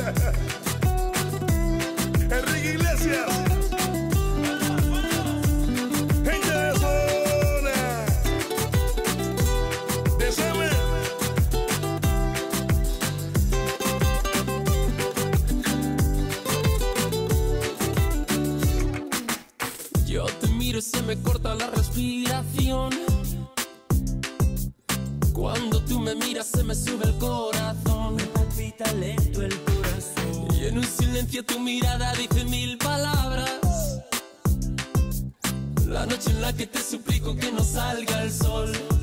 Enrique Iglesias. Gente de zona. Desame. Yo te miro y se me corta la respiración. Cuando tú me miras se me sube el corazón. Me palpita lento el corazón. Y en un silencio tu mirada dice mil palabras. La noche en la que te suplico que no salga el sol.